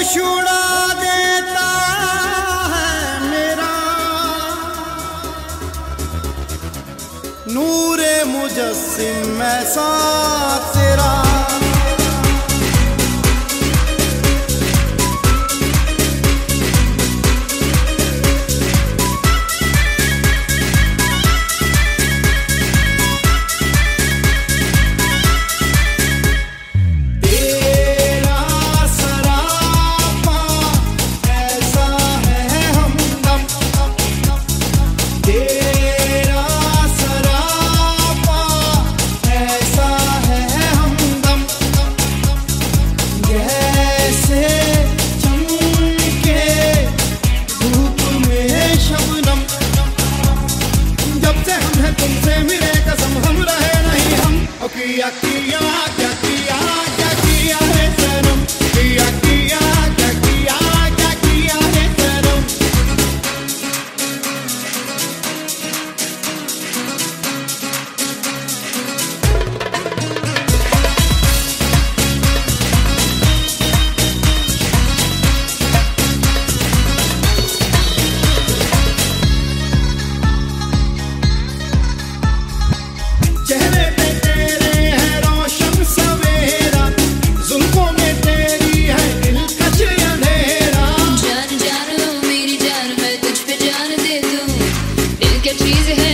उड़ा देता है मेरा नूरे मुजस्सिम ऐसा तेरा। तुमसे मिले कसम हम रहे नहीं हम किया किया क्या किया क्या किया है सनम किया किया क्या किया क्या किया है सनम। चेहरे पे तेरे है रोशन सवेरा, जुल्फों में तेरी है दिलकश अंधेरा। जान जान लो मेरी जान, मैं तुझ पे जान दे दूं, दिल क्या चीज है